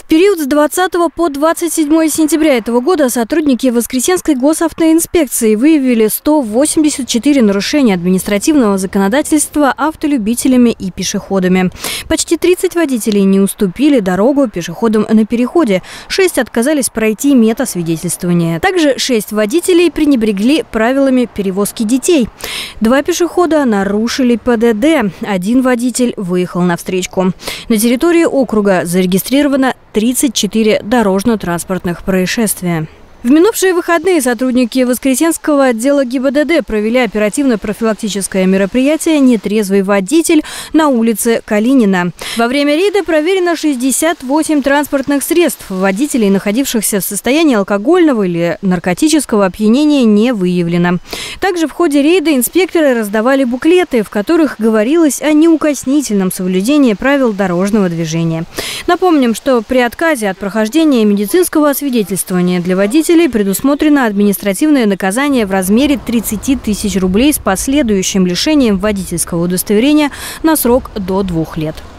период с 20 по 27 сентября этого года сотрудники Воскресенской госавтоинспекции выявили 184 нарушения административного законодательства автолюбителями и пешеходами. Почти 30 водителей не уступили дорогу пешеходам на переходе, 6 отказались пройти метасвидетельствование. Также 6 водителей пренебрегли правилами перевозки детей. 2 пешехода нарушили ПДД, 1 водитель выехал на встречку. На территории округа зарегистрировано 34 дорожно-транспортных происшествия. В минувшие выходные сотрудники Воскресенского отдела ГИБДД провели оперативно-профилактическое мероприятие «Нетрезвый водитель» на улице Калинина. Во время рейда проверено 68 транспортных средств. Водителей, находившихся в состоянии алкогольного или наркотического опьянения, не выявлено. Также в ходе рейда инспекторы раздавали буклеты, в которых говорилось о неукоснительном соблюдении правил дорожного движения. Напомним, что при отказе от прохождения медицинского освидетельствования для водителей предусмотрено административное наказание в размере 30 тысяч рублей с последующим лишением водительского удостоверения на срок до 2 лет.